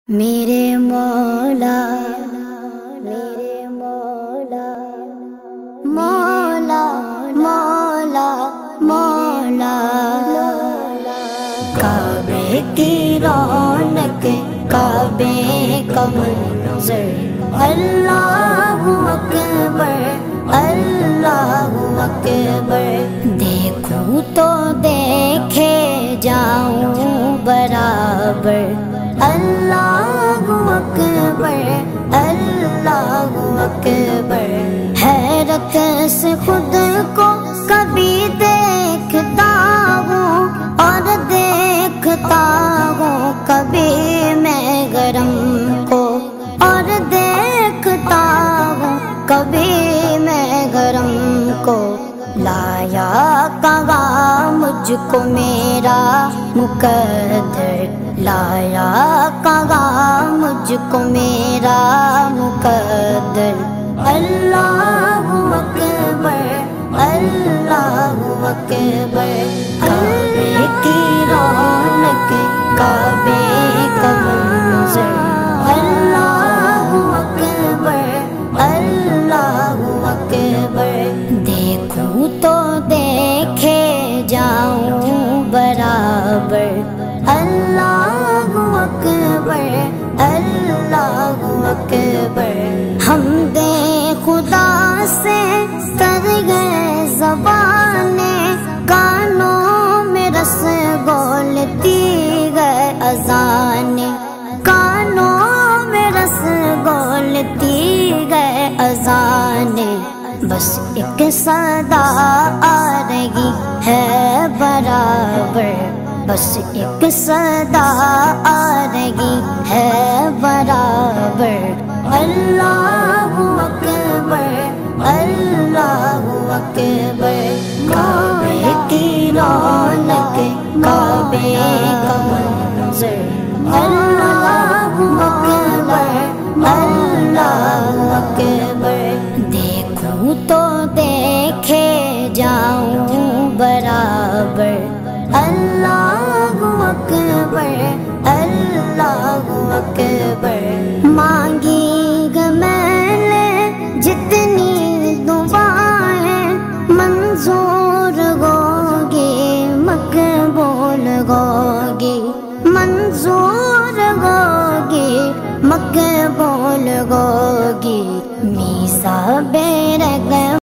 میرے مولا میرے مولا مولا مولا مولا کعبے کی رونق کعبے کا منظر اللہ اکبر اللہ اکبر دیکھوں تو دیکھے جاؤں برابر اللہ اکبر اللہ اکبر حیرت سے خود کو کبھی دیکھتا ہوں اور دیکھتا ہوں کبھی میں گرم کو اور دیکھتا ہوں کبھی میں گرم کو لایا کہاں مجھ کو میرا مقدر لایا کہاں مجھ کو میرا مقدر اللہ اکبر اللہ اکبر کعبے کی رونق کعبے کا منظر اللہ اکبر اللہ اکبر دیکھوں تو دیکھے جاؤں برابر اللہ اکبر اللہ اکبر حمد خدا سے کر گئے زبانیں کانوں میں رس گولتی گئے اذانیں کانوں میں رس گولتی گئے اذانیں بس ایک صدا آ رہی ہے برابر بس ایک صدا آ رہی ہے برابر اللہ اکبر اللہ اکبر کعبے کی رونق کعبے کا منظر اللہ اکبر اللہ اکبر دیکھوں تو دیکھے جاؤں برابر اللہ اکبر اللہ اکبر مانگی گا میں نے جتنی دعائیں منظور ہوگی مقبول ہوگی منظور ہوگی مقبول ہوگی میثاق رگ